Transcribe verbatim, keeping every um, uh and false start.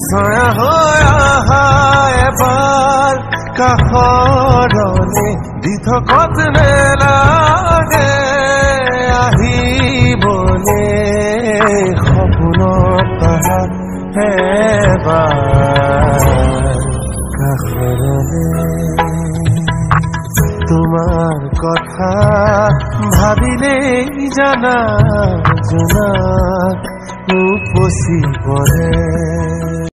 Soya হৈ আহা এবাৰ কাষৰলে দি থকত নেলাগে আহিবলে সপোনত আহা এবাৰ কাষৰলে তোমাৰ কথা ভাবিলেই জানা জোনাক উপচি পৰে।